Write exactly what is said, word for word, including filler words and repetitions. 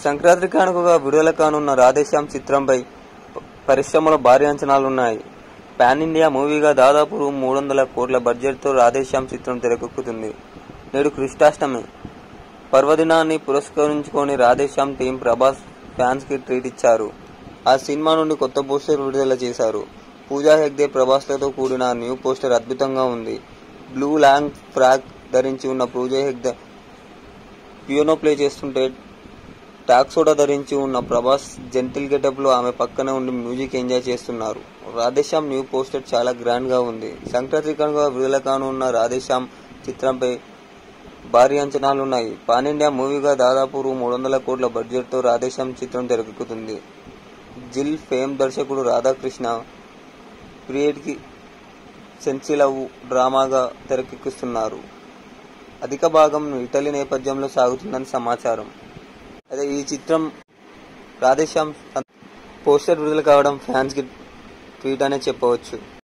సంక్రాంతి కానుకగా విడుదల కానున్న రాధేశ్యామ్ చిత్రంపై పరిశ్రమలో భారీ అంచనాలున్నాయి. పాన్ ఇండియా మూవీగా దాదాపు మూడు వందల కోట్ల బడ్జెట్తో రాధేశ్యామ్ చిత్రం తెరకెక్కుతుంది. నేడు కృష్ణాష్టమి పర్వదినాన్ని పురస్కరించుకొని రాధేశ్యామ్ టీం ప్రభాస్ ఫ్యాన్స్ కి ట్రీట్ ఇచ్చారు. ఆ సినిమా నుండి కొత్త పోస్టర్ విడుదల చేశారు. పూజా హెగ్డే, ప్రభాస్లతో కూడిన న్యూ పోస్టర్ అద్భుతంగా ఉంది. బ్లూ లాంగ్ ఫ్రాక్ ధరించి ఉన్న పూజా హెగ్డే పియానో ప్లే చేస్తుంటే, టాక్సోడా ధరించి ఉన్న ప్రభాస్ జెంటిల్ గెటప్ లో ఆమె పక్కనే ఉండి మ్యూజిక్ ఎంజాయ్ చేస్తున్నారు. రాధేశ్యామ్ న్యూ పోస్టర్ చాలా గ్రాండ్ గా ఉంది. సంక్రాంతి కానుకగా విడుదల కానున్న రాధేశ్యామ్ చిత్రంపై భారీ అంచనాలున్నాయి. పాన్ ఇండియా మూవీగా దాదాపు మూడు వందల కోట్ల బడ్జెట్ తో రాధేశ్యామ్ చిత్రం తెరకెక్కుతుంది. జిల్ ఫేమ్ దర్శకుడు రాధాకృష్ణ పీరియడ్ కి సెన్సిలవ్ డ్రామాగా తెరకెక్కిస్తున్నారు. అధిక భాగం ఇటలీ నేపథ్యంలో సాగుతుందని సమాచారం. అయితే ఈ చిత్రం రాధేశ్యామ్ పోస్టర్ విడుదల కావడం ఫ్యాన్స్ కి ట్రీట్ అనే చెప్పవచ్చు.